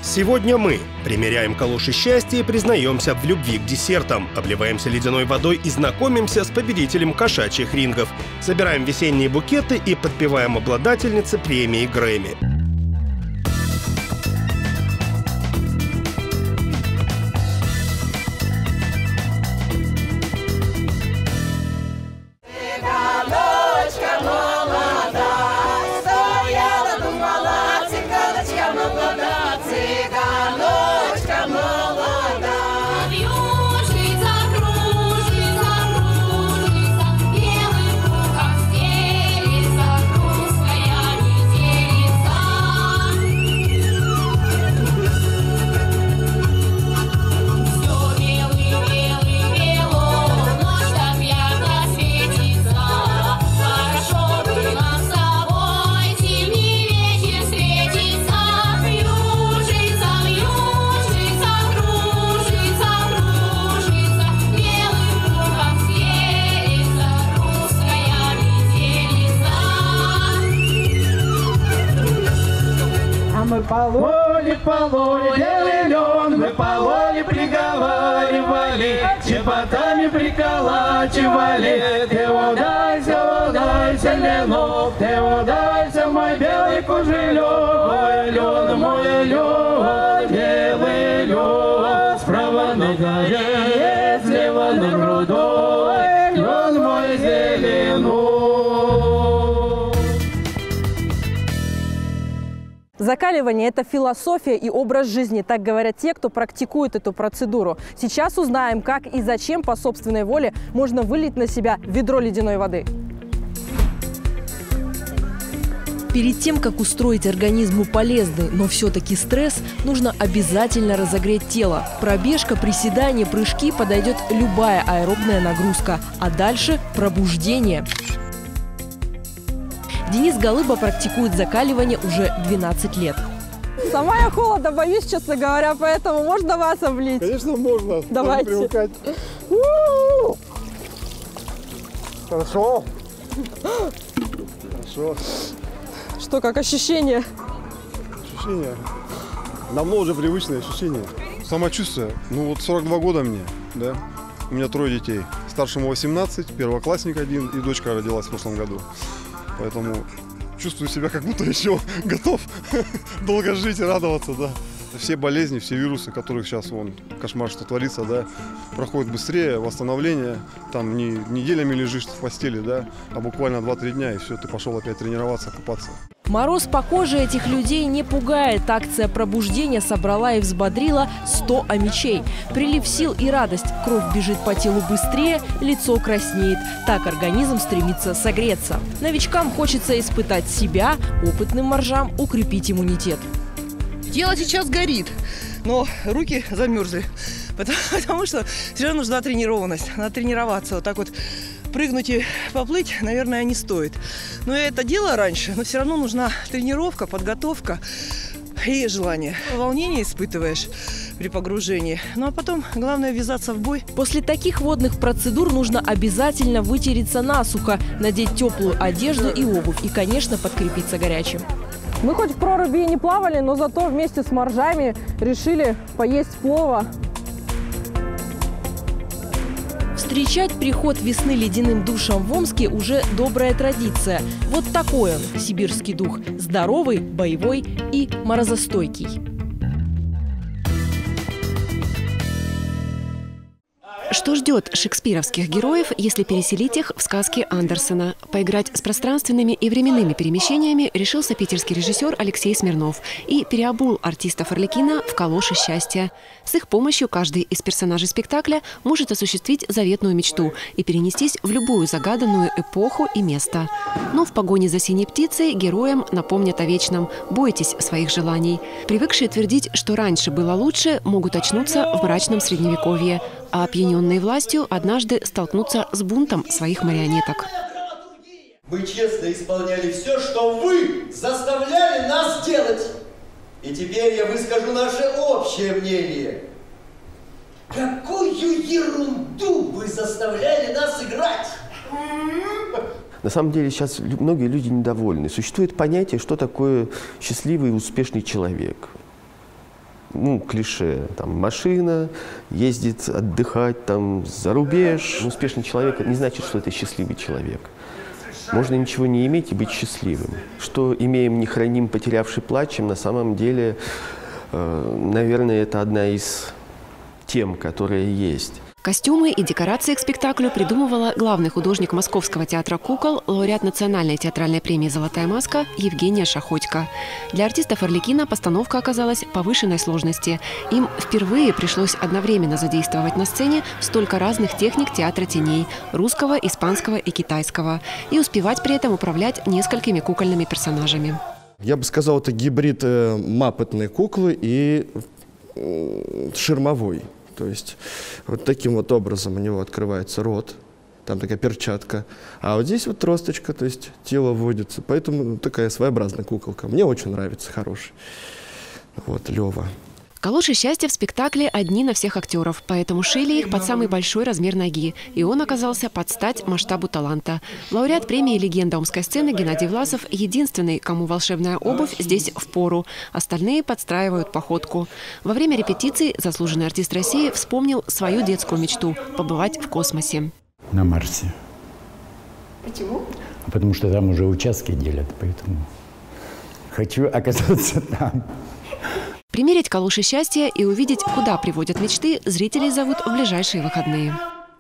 Сегодня мы примеряем калоши счастья и признаемся в любви к десертам, обливаемся ледяной водой и знакомимся с победителем кошачьих рингов, собираем весенние букеты и подпеваем обладательнице премии Грэмми. Мы пололи, белый лен, мы пололи приговаривали, чеботами приколачивали. Ты удайся, ленок, ты удайся, мой белый кужелек. Мой лен, белый лен, справа на горе, слева на грудой, лен мой зеленый. Закаливание – это философия и образ жизни, так говорят те, кто практикует эту процедуру. Сейчас узнаем, как и зачем по собственной воле можно вылить на себя ведро ледяной воды. Перед тем, как устроить организму полезный, но все-таки стресс, нужно обязательно разогреть тело. Пробежка, приседания, прыжки – подойдет любая аэробная нагрузка. А дальше – пробуждение. Денис Голыба практикует закаливание уже 12 лет. Сама я холода боюсь, честно говоря, поэтому можно вас облить? Конечно, можно. Давайте. Хорошо. Хорошо. Что, как ощущение? Ощущение? Давно уже привычные ощущения. Самочувствие. Ну вот 42 года мне, да. У меня 3 детей. Старшему 18, первоклассник 1 и дочка родилась в прошлом году. Поэтому чувствую себя, как будто еще готов долго жить и радоваться, да. Все болезни, все вирусы, которых сейчас вон кошмар, что творится, да, проходят быстрее, восстановление. Там не неделями лежишь в постели, да, а буквально 2-3 дня, и все, ты пошел опять тренироваться, купаться. Мороз по коже этих людей не пугает. Акция пробуждения собрала и взбодрила 100 омичей. Прилив сил и радость. Кровь бежит по телу быстрее, лицо краснеет. Так организм стремится согреться. Новичкам хочется испытать себя, опытным моржам укрепить иммунитет. Тело сейчас горит, но руки замерзли, потому что все равно нужна тренированность. Надо тренироваться. Вот так вот прыгнуть и поплыть, наверное, не стоит. Но я это делала раньше, но все равно нужна тренировка, подготовка и желание. Волнение испытываешь при погружении. Ну а потом главное ввязаться в бой. После таких водных процедур нужно обязательно вытереться насухо, надеть теплую одежду и обувь и, конечно, подкрепиться горячим. Мы хоть в проруби и не плавали, но зато вместе с моржами решили поесть плова. Встречать приход весны ледяным душем в Омске уже добрая традиция. Вот такой он, сибирский дух. Здоровый, боевой и морозостойкий. Что ждет шекспировских героев, если переселить их в сказки Андерсена? Поиграть с пространственными и временными перемещениями решился питерский режиссер Алексей Смирнов и переобул артистов Арлекина в калоши счастья. С их помощью каждый из персонажей спектакля может осуществить заветную мечту и перенестись в любую загаданную эпоху и место. Но в погоне за синей птицей героям напомнят о вечном: бойтесь своих желаний. Привыкшие твердить, что раньше было лучше, могут очнуться в мрачном средневековье, а опьяненные властью однажды столкнутся с бунтом своих марионеток. Мы честно исполняли все, что вы заставляли нас делать. И теперь я выскажу наше общее мнение. Какую ерунду вы заставляли нас играть? На самом деле сейчас многие люди недовольны. Существует понятие, что такое счастливый и успешный человек. Ну, клише, там, машина, ездит отдыхать, там, за рубеж. Успешный человек не значит, что это счастливый человек. Можно ничего не иметь и быть счастливым. Что имеем, не храним, потерявший плачем, на самом деле, наверное, это одна из тем, которые есть. Костюмы и декорации к спектаклю придумывала главный художник Московского театра кукол, лауреат Национальной театральной премии «Золотая маска» Евгения Шаходько. Для артистов «Арлекина» постановка оказалась повышенной сложности. Им впервые пришлось одновременно задействовать на сцене столько разных техник театра теней – русского, испанского и китайского. И успевать при этом управлять несколькими кукольными персонажами. Я бы сказал, это гибрид маппетной куклы и ширмовой. То есть вот таким вот образом у него открывается рот, там такая перчатка, а вот здесь вот тросточка, то есть тело вводится. Поэтому такая своеобразная куколка. Мне очень нравится, хороший. Вот, Лёва. Калоши счастья в спектакле одни на всех актеров, поэтому шили их под самый большой размер ноги. И он оказался под стать масштабу таланта. Лауреат премии «Легенда омской сцены» Геннадий Власов единственный, кому волшебная обувь здесь впору. Остальные подстраивают походку. Во время репетиций заслуженный артист России вспомнил свою детскую мечту – побывать в космосе. На Марсе. Почему? Потому что там уже участки делят, поэтому хочу оказаться там. Примерить калоши счастья и увидеть, куда приводят мечты, зрителей зовут в ближайшие выходные.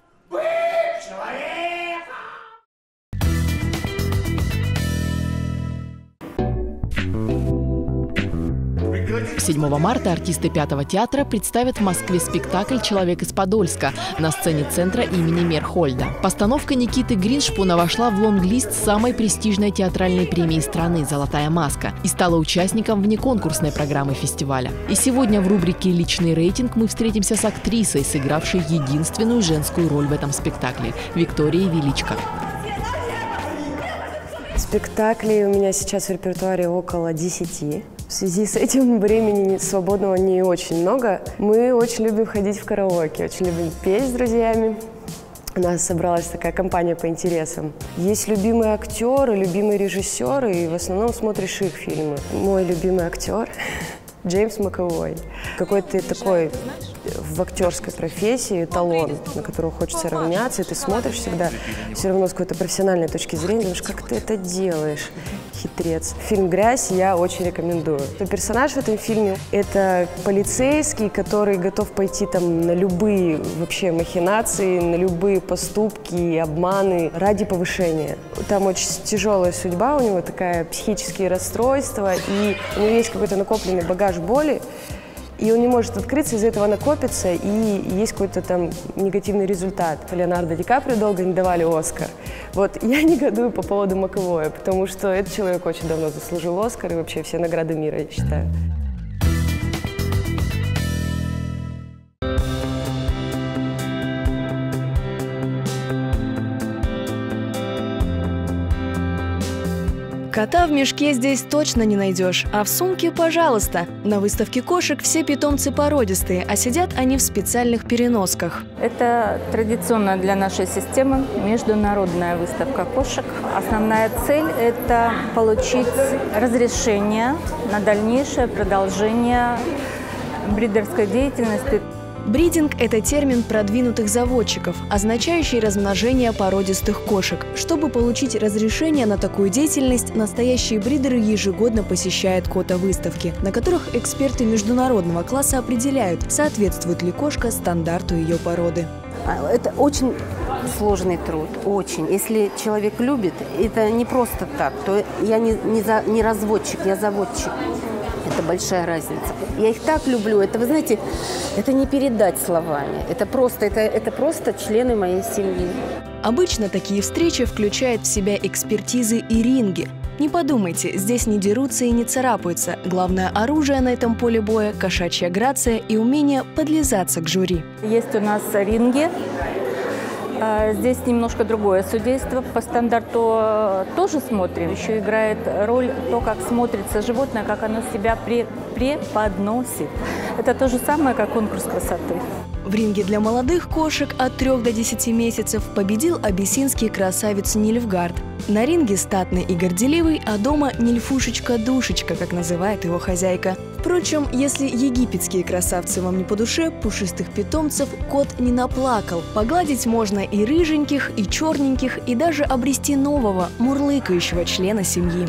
7 марта артисты 5-го театра представят в Москве спектакль «Человек из Подольска» на сцене центра имени Мерхольда. Постановка Никиты Гриншпуна вошла в лонг-лист самой престижной театральной премии страны «Золотая маска» и стала участником внеконкурсной программы фестиваля. И сегодня в рубрике «Личный рейтинг» мы встретимся с актрисой, сыгравшей единственную женскую роль в этом спектакле – Викторией Величко. Спектаклей у меня сейчас в репертуаре около 10. В связи с этим времени свободного не очень много. Мы очень любим ходить в караоке, очень любим петь с друзьями. У нас собралась такая компания по интересам. Есть любимые актеры, любимые режиссеры, и в основном смотришь их фильмы. Мой любимый актер Джеймс Макэвой. Какой-то такой в актерской профессии эталон, на которого хочется равняться, и ты смотришь всегда все равно с какой-то профессиональной точки зрения, думаешь, как ты это делаешь, хитрец. Фильм «Грязь» я очень рекомендую. Персонаж в этом фильме – это полицейский, который готов пойти там на любые вообще махинации, на любые поступки и обманы ради повышения. Там очень тяжелая судьба, у него такая психические расстройства, и у него есть какой-то накопленный багаж боли, и он не может открыться, из-за этого накопится, и есть какой-то там негативный результат. Леонардо Ди Каприо долго не давали «Оскар». Вот я негодую по поводу Макэвоя, потому что этот человек очень давно заслужил «Оскар» и вообще все награды мира, я считаю. Кота в мешке здесь точно не найдешь, а в сумке – пожалуйста. На выставке кошек все питомцы породистые, а сидят они в специальных переносках. Это традиционная для нашей системы международная выставка кошек. Основная цель – это получить разрешение на дальнейшее продолжение бридерской деятельности. Бридинг – это термин продвинутых заводчиков, означающий размножение породистых кошек. Чтобы получить разрешение на такую деятельность, настоящие бридеры ежегодно посещают кото-выставки, на которых эксперты международного класса определяют, соответствует ли кошка стандарту ее породы. Это очень сложный труд, очень. Если человек любит, это не просто так, то я не разводчик, я заводчик. Это большая разница. Я их так люблю. Это, вы знаете, это не передать словами. Это просто члены моей семьи. Обычно такие встречи включают в себя экспертизы и ринги. Не подумайте, здесь не дерутся и не царапаются. Главное оружие на этом поле боя – кошачья грация и умение подлизаться к жюри. Есть у нас ринги. Здесь немножко другое судейство. По стандарту тоже смотрим. Еще играет роль то, как смотрится животное, как оно себя преподносит. Это то же самое, как конкурс красоты. В ринге для молодых кошек от 3 до 10 месяцев победил абиссинский красавец Нильфгард. На ринге статный и горделивый, а дома Нильфушечка-душечка, как называет его хозяйка. Впрочем, если египетские красавцы вам не по душе, пушистых питомцев кот не наплакал. Погладить можно и рыженьких, и черненьких, и даже обрести нового, мурлыкающего члена семьи.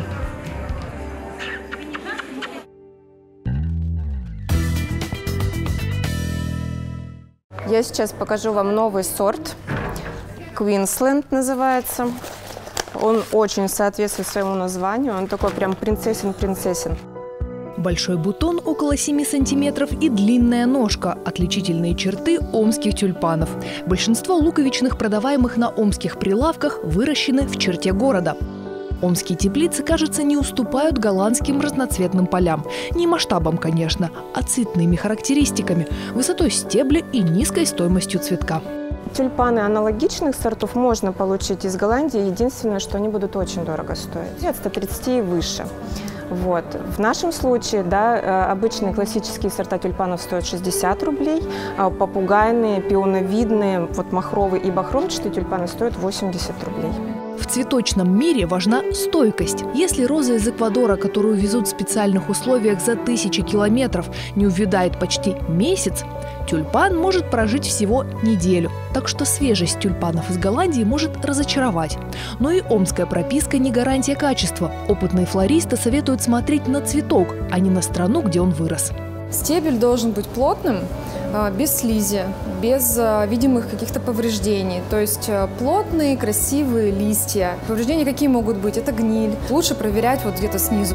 Я сейчас покажу вам новый сорт. Квинсленд называется. Он очень соответствует своему названию. Он такой прям принцессин-принцессин. Большой бутон около 7 сантиметров и длинная ножка – отличительные черты омских тюльпанов. Большинство луковичных, продаваемых на омских прилавках, выращены в черте города. Омские теплицы, кажется, не уступают голландским разноцветным полям. Не масштабом, конечно, а цветными характеристиками, высотой стебля и низкой стоимостью цветка. Тюльпаны аналогичных сортов можно получить из Голландии. Единственное, что они будут очень дорого стоить. От 130 и выше. Вот. В нашем случае, да, обычные классические сорта тюльпанов стоят 60 рублей, а попугайные, пионовидные, вот махровые и бахромчатые тюльпаны стоят 80 рублей. В цветочном мире важна стойкость. Если роза из Эквадора, которую везут в специальных условиях за 1000 километров, не увядает почти месяц, тюльпан может прожить всего неделю. Так что свежесть тюльпанов из Голландии может разочаровать. Но и омская прописка не гарантия качества. Опытные флористы советуют смотреть на цветок, а не на страну, где он вырос. Стебель должен быть плотным, без слизи, без видимых каких-то повреждений. То есть плотные, красивые листья. Повреждения какие могут быть? Это гниль. Лучше проверять вот где-то снизу.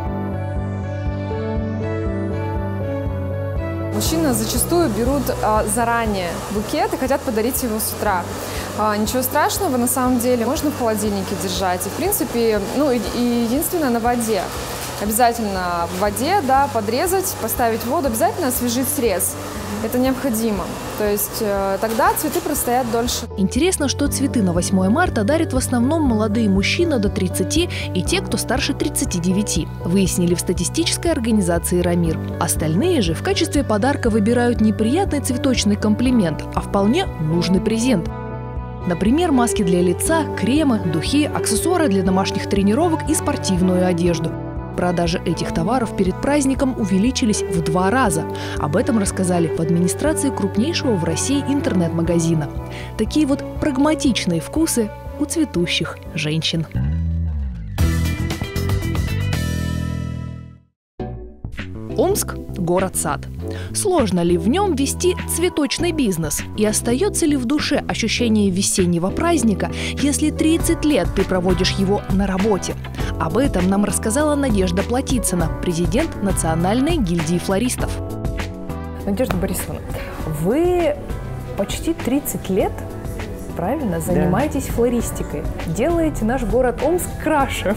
Мужчины зачастую берут заранее букет и хотят подарить его с утра. Ничего страшного, на самом деле, можно в холодильнике держать. И, в принципе, ну и единственное, на воде. Обязательно в воде, да, подрезать, поставить в воду, обязательно освежить срез. Это необходимо. То есть тогда цветы простоят дольше. Интересно, что цветы на 8 марта дарят в основном молодые мужчины до 30 и те, кто старше 39, выяснили в статистической организации «Рамир». Остальные же в качестве подарка выбирают не приятный цветочный комплимент, а вполне нужный презент. Например, маски для лица, кремы, духи, аксессуары для домашних тренировок и спортивную одежду. Продажи этих товаров перед праздником увеличились в 2 раза. Об этом рассказали в администрации крупнейшего в России интернет-магазина. Такие вот прагматичные вкусы у цветущих женщин. Омск – город-сад. Сложно ли в нем вести цветочный бизнес? И остается ли в душе ощущение весеннего праздника, если 30 лет ты проводишь его на работе? Об этом нам рассказала Надежда Платицына, президент Национальной гильдии флористов. Надежда Борисовна, вы почти 30 лет, правильно, занимаетесь флористикой, делаете наш город Омск краше.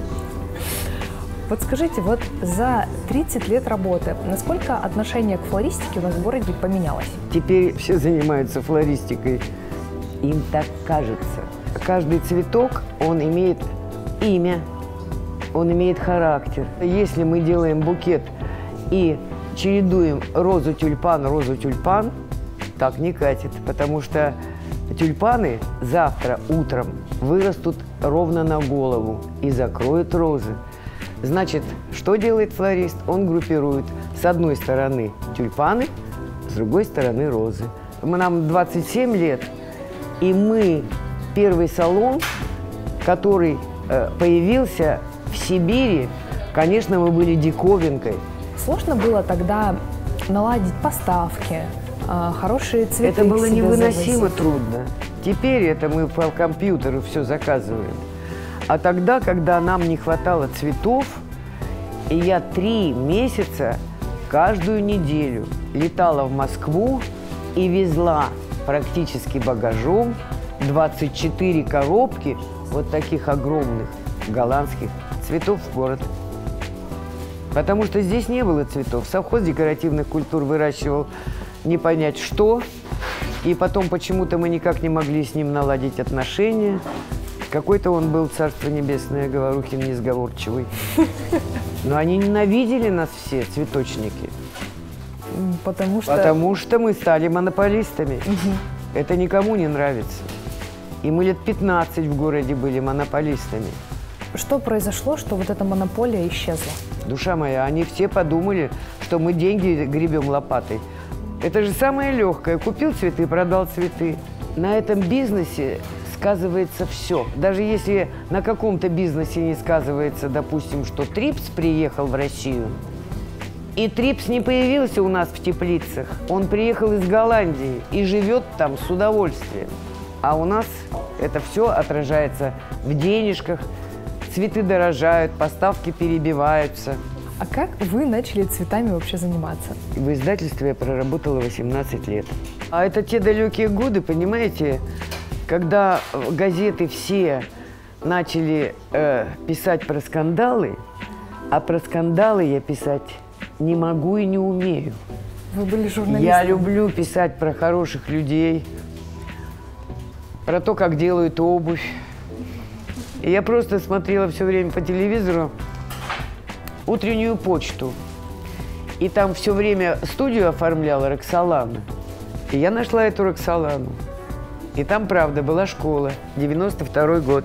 Вот скажите, вот за 30 лет работы, насколько отношение к флористике у нас в городе поменялось? Теперь все занимаются флористикой. Им так кажется. Каждый цветок, он имеет имя, он имеет характер. Если мы делаем букет и чередуем розу-тюльпан, так не катит, потому что тюльпаны завтра утром вырастут ровно на голову и закроют розы. Значит, что делает флорист? Он группирует с одной стороны тюльпаны, с другой стороны розы. Нам 27 лет, и мы первый салон, который появился в Сибири, конечно, мы были диковинкой. Сложно было тогда наладить поставки, хорошие цветы? Это было невыносимо трудно. Теперь это мы по компьютеру все заказываем. А тогда, когда нам не хватало цветов, и я 3 месяца каждую неделю летала в Москву и везла практически багажом 24 коробки вот таких огромных голландских цветов в город. Потому что здесь не было цветов. Совхоз декоративных культур выращивал не понять что, и потом почему-то мы никак не могли с ним наладить отношения. Какой-то он был, царство небесное, Говорухин несговорчивый. Но они ненавидели нас все, цветочники. Потому что мы стали монополистами. Это никому не нравится. И мы лет 15 в городе были монополистами. Что произошло, что вот эта монополия исчезла? душа моя, они все подумали, что мы деньги гребем лопатой. Это же самое легкое. Купил цветы, продал цветы. На этом бизнесе сказывается все. Даже если на каком-то бизнесе не сказывается, допустим, что Трипс приехал в Россию, и Трипс не появился у нас в теплицах. Он приехал из Голландии и живет там с удовольствием. А у нас это все отражается в денежках, цветы дорожают, поставки перебиваются. А как вы начали цветами вообще заниматься? В издательстве я проработала 18 лет. А это те далекие годы, понимаете, когда газеты все начали писать про скандалы, а про скандалы я писать не могу и не умею. Вы были журналистом? Я люблю писать про хороших людей, про то, как делают обувь. И я просто смотрела все время по телевизору утреннюю почту. И там все время студию оформляла Роксолана. И я нашла эту Роксолану. И там, правда, была школа, 92-й год.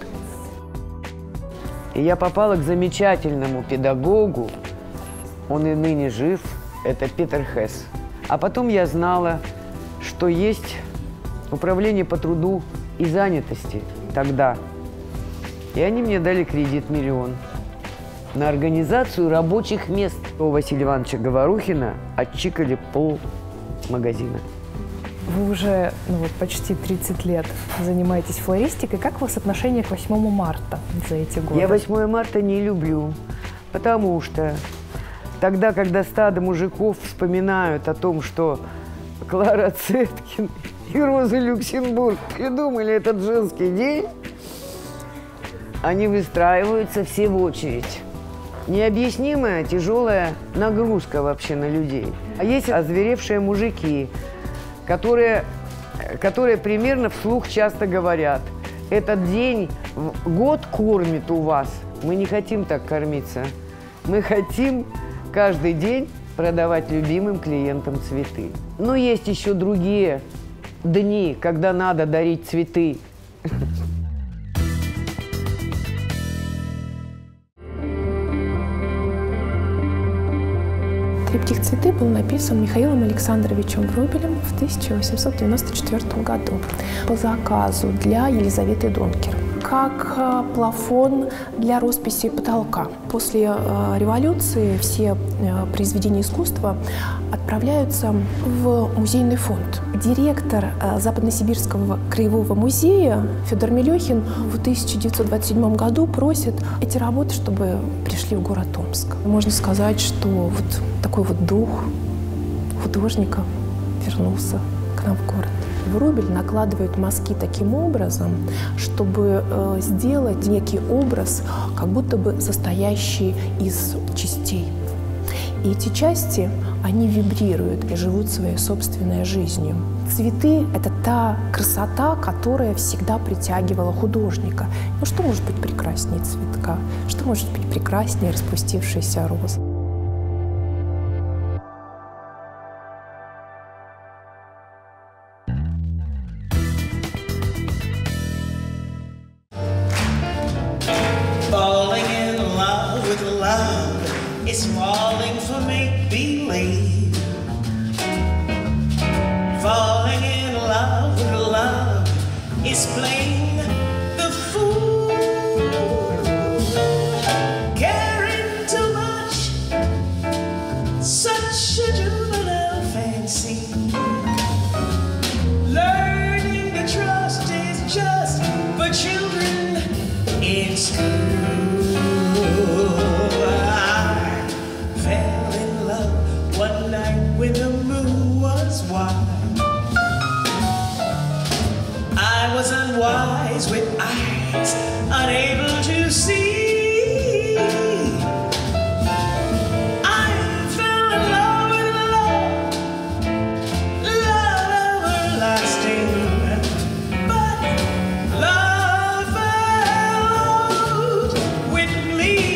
И я попала к замечательному педагогу, он и ныне жив, это Питер Хесс. А потом я знала, что есть управление по труду и занятости тогда. И они мне дали кредит 1 000 000 на организацию рабочих мест. У Василия Ивановича Говорухина отчикали полмагазина. Вы уже почти 30 лет занимаетесь флористикой. Как у вас отношение к 8 марта за эти годы? Я 8 марта не люблю, потому что тогда, когда стадо мужиков вспоминают о том, что Клара Цеткин и Роза Люксембург придумали этот женский день, они выстраиваются все в очередь. Необъяснимая тяжелая нагрузка вообще на людей. А есть озверевшие мужики, которые примерно вслух часто говорят: этот день год кормит у вас. Мы не хотим так кормиться. Мы хотим каждый день продавать любимым клиентам цветы. Но есть еще другие дни, когда надо дарить цветы. Триптих «Цветы» был написан Михаилом Александровичем Врубелем в 1894 году по заказу для Елизаветы Донкер, как плафон для росписи потолка. После революции все произведения искусства отправляются в музейный фонд. Директор Западносибирского краевого музея Федор Мелехин в 1927 году просит эти работы, чтобы пришли в город Омск. Можно сказать, что вот такой вот дух художника вернулся к нам в город. Врубель накладывает мазки таким образом, чтобы сделать некий образ, как будто бы состоящий из частей. И эти части, они вибрируют и живут своей собственной жизнью. Цветы – это та красота, которая всегда притягивала художника. Ну что может быть прекраснее цветка? Что может быть прекраснее распустившейся розы? It's falling for make-believe. Falling in love with love is playing the fool. Caring too much, such a juvenile fancy. Learning to trust is just for children in school. One night when the moon was wide, I was unwise with eyes unable to see. I fell in love with love, love everlasting, but love fell out with me.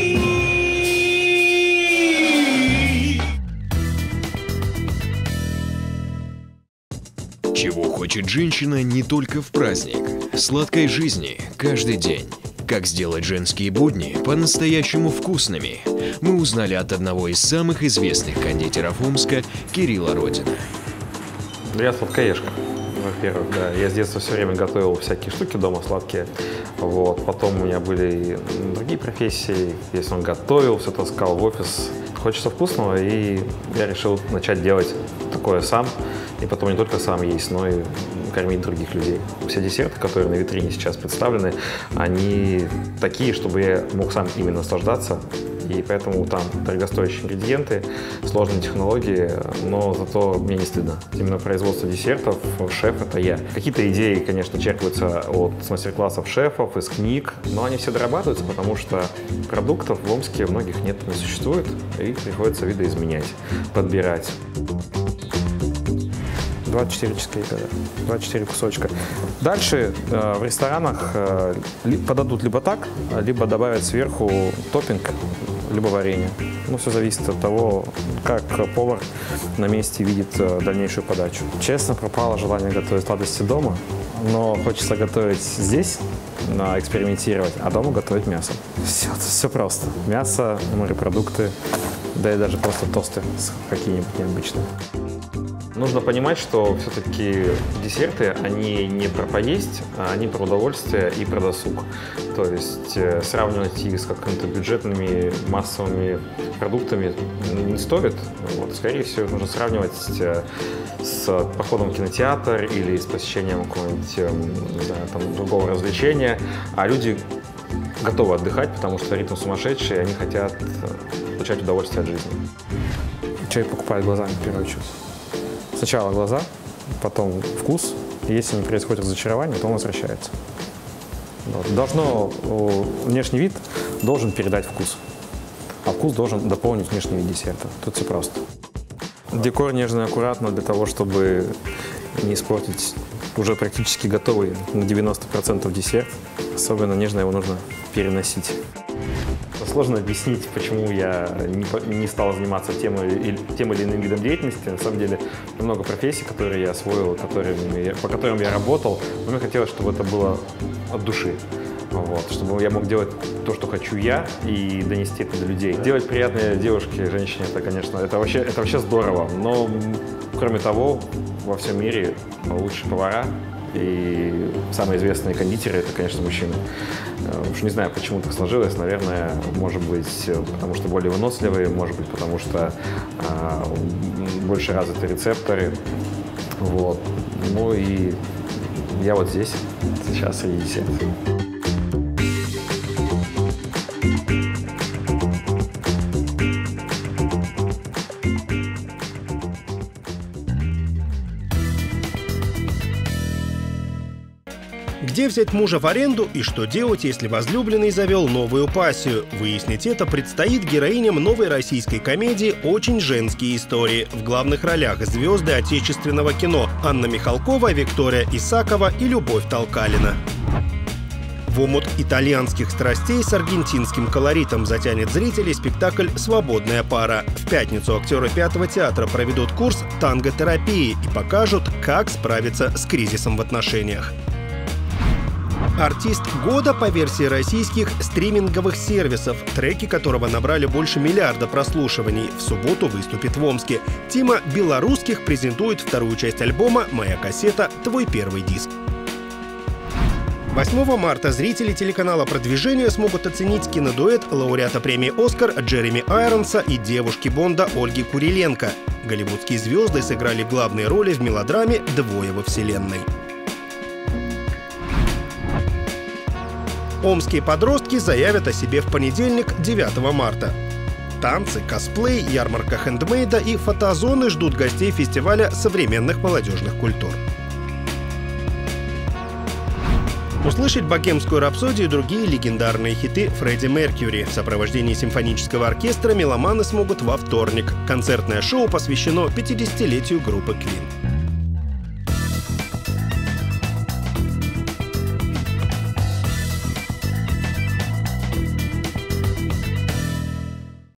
Чего хочет женщина не только в праздник. Сладкой жизни каждый день. Как сделать женские будни по-настоящему вкусными, мы узнали от одного из самых известных кондитеров Омска Кирилла Родина. Я сладкоежка, во-первых, да. Я с детства все время готовил всякие штуки дома сладкие. Вот. Потом у меня были и другие профессии. Если он готовил, все таскал в офис. Хочется вкусного, и я решил начать делать такое сам. И потом не только сам есть, но и кормить других людей. Все десерты, которые на витрине сейчас представлены, они такие, чтобы я мог сам ими наслаждаться. И поэтому там дорогостоящие ингредиенты, сложные технологии, но зато мне не стыдно. Именно производство десертов, шеф — это я. Какие-то идеи, конечно, черпаются от мастер-классов шефов, из книг, но они все дорабатываются, потому что продуктов в Омске многих нет, не существует, и приходится видоизменять, подбирать. 24 чизкейка, 24 кусочка. Дальше в ресторанах подадут либо так, либо добавят сверху топпинг, либо варенье. Ну, все зависит от того, как повар на месте видит дальнейшую подачу. Честно, пропало желание готовить сладости дома, но хочется готовить здесь, экспериментировать, а дома готовить мясо. Все просто. Мясо, морепродукты, да и даже просто тосты какие-нибудь необычные. Нужно понимать, что все-таки десерты, они не про поесть, а они про удовольствие и про досуг. То есть сравнивать их с какими-то бюджетными массовыми продуктами не стоит. Вот. Скорее всего, нужно сравнивать с походом в кинотеатр или с посещением какого-нибудь, не знаю, там, другого развлечения. А люди готовы отдыхать, потому что ритм сумасшедший, и они хотят получать удовольствие от жизни. Человек покупает глазами в первую очередь. Сначала глаза, потом вкус. И если не происходит разочарование, то он возвращается. Внешний вид должен передать вкус, а вкус должен дополнить внешний вид десерта. Тут все просто. Декор нежно и аккуратно для того, чтобы не испортить уже практически готовый на 90% десерт. Особенно нежно его нужно переносить. Сложно объяснить, почему я не стал заниматься тем или иным видом деятельности. На самом деле, много профессий, которые я освоил, по которым я работал, но мне хотелось, чтобы это было от души. Вот, чтобы я мог делать то, что хочу я, и донести это до людей. Делать приятные девушке, женщине, это, конечно, это вообще здорово. Но, кроме того, во всем мире лучшие повара и самые известные кондитеры — это, конечно, мужчины. Уж не знаю, почему так сложилось. Наверное, может быть, потому что более выносливые, может быть, потому что больше развиты рецепторы. Вот. Ну и я вот здесь, сейчас среди десертов. Где взять мужа в аренду и что делать, если возлюбленный завел новую пассию? Выяснить это предстоит героиням новой российской комедии «Очень женские истории». В главных ролях звезды отечественного кино Анна Михалкова, Виктория Исакова и Любовь Толкалина. В омут итальянских страстей с аргентинским колоритом затянет зрителей спектакль «Свободная пара». В пятницу актеры Пятого театра проведут курс танготерапии и покажут, как справиться с кризисом в отношениях. Артист года по версии российских стриминговых сервисов, треки которого набрали больше миллиарда прослушиваний, в субботу выступит в Омске. Тима Белорусских презентует вторую часть альбома «Моя кассета. Твой первый диск». 8 марта зрители телеканала «Продвижение» смогут оценить кинодуэт лауреата премии «Оскар» Джереми Айронса и девушки Бонда Ольги Куриленко. Голливудские звезды сыграли главные роли в мелодраме «Двое во вселенной». Омские подростки заявят о себе в понедельник, 9 марта. Танцы, косплей, ярмарка хендмейда и фотозоны ждут гостей фестиваля современных молодежных культур. Услышать богемскую рапсодию и другие легендарные хиты Фредди Меркьюри. В сопровождении симфонического оркестра меломаны смогут во вторник. Концертное шоу посвящено 50-летию группы Queen.